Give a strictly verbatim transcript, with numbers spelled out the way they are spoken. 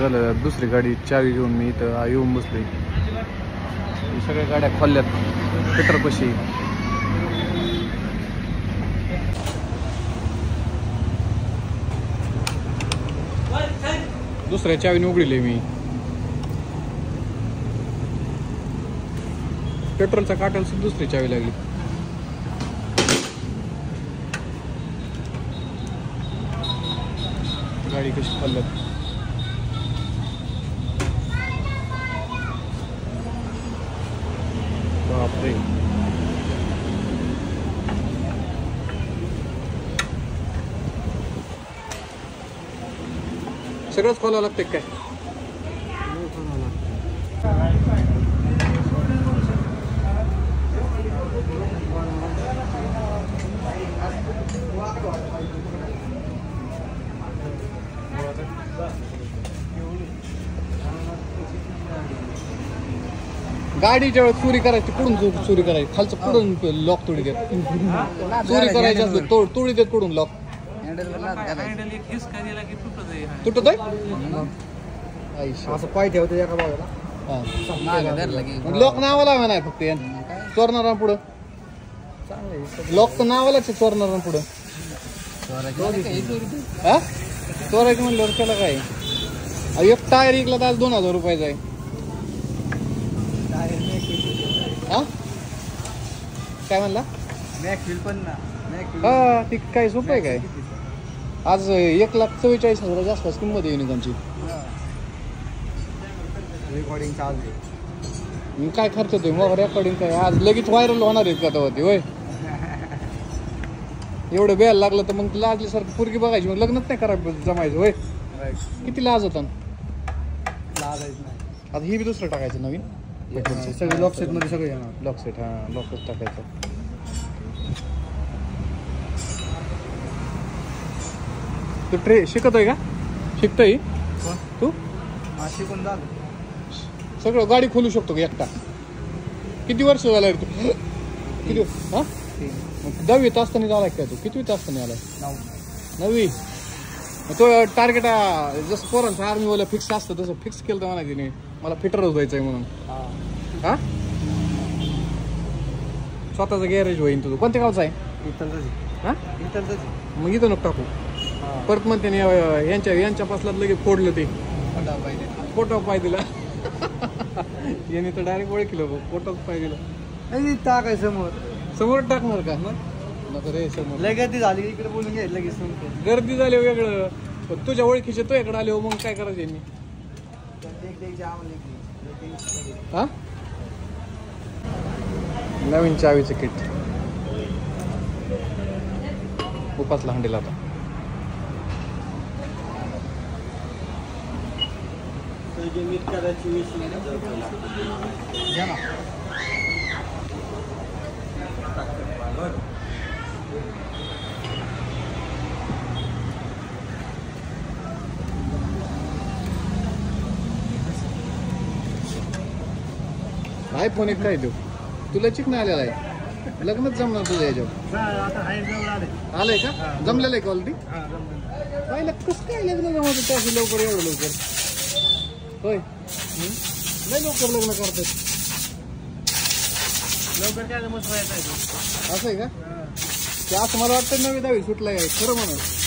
झालं दुसरी गाडी चावी घेऊन मी इथं येऊन बसलोय. सगळ्या गाड्या खोलल्यात पेट्रोलपाशी. दुसऱ्या चावीने उघडले मी. पेट्रोलचा काटाला सुद्धा दुसरी चावी लागली. गाडी कशी खोलल्यात. बापरे. सगळंच खोलावं लागतं काय. गाडीच्या वेळेस चोरी करायची कुठून चोरी करायची. खालचं कुठून लॉक तोडी देत. चोरी करायची असतं तोड तोडी देत कुठून लॉक. तुटत आहे असं पाय ठेवतो एका बाजूला. लॉक नावाला म्हणा फक्त चोरणारा पुढं. लॉक तर नावालाच आहे चोरणारा पुढं. हा चोरायचं म्हणल्यावर त्याला काय. एक टायर इकला तर आज दोन हजार रुपयाचा आहे. हा काय म्हणला. हा ती काय सोपं आहे काय. आज एक लाख चव्वेचाळीस हजाराच्या आसपास किंमत आहे युनिकॉनची. रेकॉर्डिंग चालू. काय खर्च होतोय मग रेकॉर्डिंग काय. आज लगेच व्हायरल होणार आहेत का होती होय. एवढं बेल लागलं तर मग लाजल्यासारखं पोरगी बघायची मग लग्नच नाही करायचं जमायचं होय. किती लाज होता. आता ही बी दुसरं टाकायचं नवीन. सगळे लॉक सेट मध्ये सगळे येणार. Lock set. हा लॉक सेट टाकायचं. तू ट्रे शिकतोय का. शिकतोय तू. शिकून झालं सगळं. गाडी खोलू शकतो का एकटा. किती वर्ष झालं तू. किती हा दहावीत असताना झालाय काय तू. कितवीत असताना आलाय. नववी. तो टार्गेट जसं पोरांचं आर्मीवाला फिक्स असतं तसं फिक्स केलं तर म्हणा तिने मला फिटरच व्हायचंय म्हणून. हा स्वतःचा गॅरेज होईन तुझं. कोणत्या गावचा आहे. हा मग इथं नको टाकू. परत मग त्याने यांच्या यांच्या पासलात लगेच फोडलं ते. पोटा पाय दिला. याने तर डायरेक्ट ओळखलं पोटाच पाय दिला. टाकाय समोर समोर टाकणार का. नको रे समोर. लय गर्दी झाली इकडे बोलून घ्यायला लगेच. गर्दी झाली वेगळं. तुझ्या ओळखीचे तो इकडे आले मग काय करायचं यांनी. हा नवीन चावीचं किट उपासला हंडीला आता. आय फोन एक काय देऊ तुला चिकन आलेला आहे. लग्नच जमणार तुझं याच्यावर. आलंय का. जमलेलं आहे का ऑलरेडी. पाहिलं कसं काय लग्न जमवतं त्याशी लवकर एवढं लवकर होय. नाही लवकर लग्न करतात. लवकर काय मस्त असं आहे का. ते असं मला वाटतं नवी दहावी सुटलाय खरं म्हणून.